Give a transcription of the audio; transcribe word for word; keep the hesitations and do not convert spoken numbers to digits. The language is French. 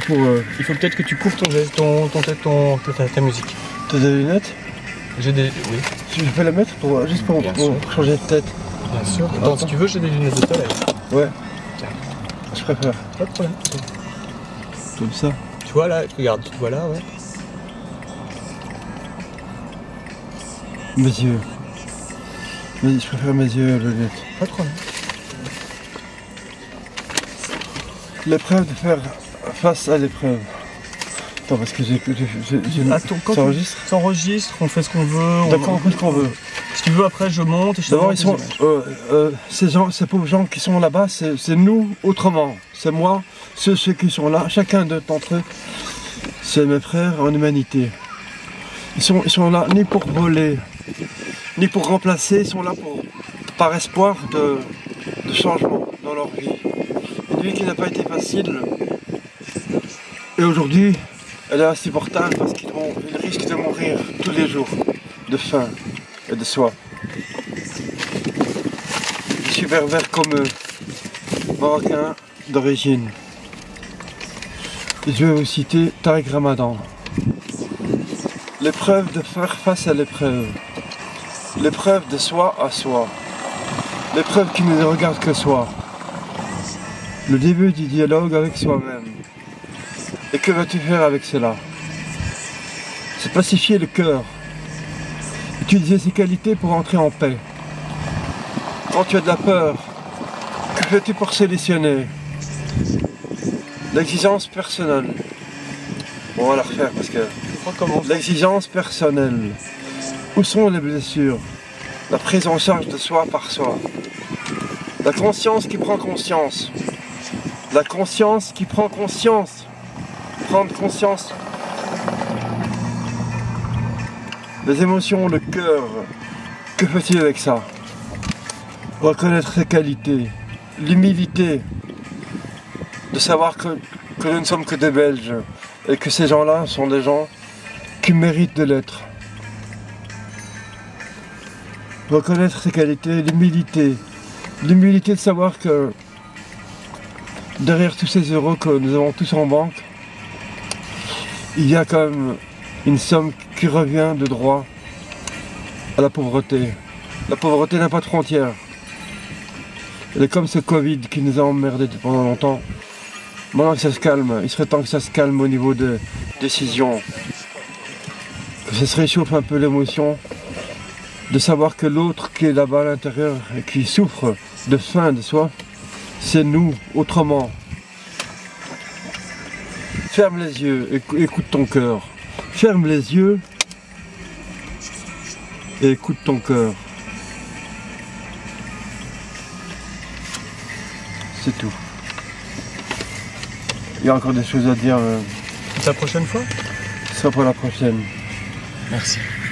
pour... Euh... Il faut peut-être que tu coupes ton, ton, ton, ton, ton ta, ta musique. T'as des lunettes? J'ai des... oui. Je peux la mettre pour, juste pour, pour changer de tête? Bien sûr. Attends, si tu veux, j'ai des lunettes de soleil. Ouais. Tiens. Je préfère. Pas de problème. Comme ça. Tu vois là, regarde, tu vois là, ouais. Mes yeux. Mais je préfère mes yeux, les lunettes. Pas de problème. L'épreuve de faire face à l'épreuve. Attends, parce que j'ai... Attends, quand ça enregistre ça enregistre, on fait ce qu'on veut. D'accord, on fait ce qu'on veut. Si tu veux, après, je monte et je te D'abord, montre ils sont... Euh, euh, ces, gens, ces pauvres gens qui sont là-bas, c'est nous autrement. C'est moi, ceux, ceux qui sont là, chacun d'entre eux, c'est mes frères en humanité. Ils sont, ils sont là ni pour voler, ni pour remplacer, ils sont là pour, par espoir de, de changement dans leur vie. Une vie qui n'a pas été facile. Et aujourd'hui, elle est insupportable parce qu'ils risquent de mourir tous les jours de faim et de soif. Je suis berbère comme eux, marocain d'origine. Et je vais vous citer Tariq Ramadan. L'épreuve de faire face à l'épreuve. L'épreuve de soi à soi. L'épreuve qui ne regarde que soi. Le début du dialogue avec soi-même. Et que vas-tu faire avec cela? C'est pacifier le cœur. Utiliser ses qualités pour entrer en paix. Quand tu as de la peur, que fais-tu pour solutionner? L'exigence personnelle. Bon, on va la refaire parce que... L'exigence personnelle. Où sont les blessures? La prise en charge de soi par soi. La conscience qui prend conscience. La conscience qui prend conscience. Prendre conscience. Les émotions, le cœur. Que fait-il avec ça? Reconnaître ses qualités. L'humilité. De savoir que, que nous ne sommes que des Belges. Et que ces gens-là sont des gens qui méritent de l'être. Reconnaître ses qualités, l'humilité. L'humilité de savoir que derrière tous ces euros que nous avons tous en banque, il y a quand même une somme qui revient de droit à la pauvreté. La pauvreté n'a pas de frontières. Elle est comme ce Covid qui nous a emmerdés pendant longtemps. Maintenant que ça se calme, il serait temps que ça se calme au niveau des décisions. Que ça se réchauffe un peu l'émotion. De savoir que l'autre qui est là-bas à l'intérieur et qui souffre de faim, de soif, c'est nous, autrement. Ferme les yeux et écoute ton cœur. Ferme les yeux et écoute ton cœur. C'est tout. Il y a encore des choses à dire. Euh... La prochaine fois? Ce sera pour la prochaine. Merci.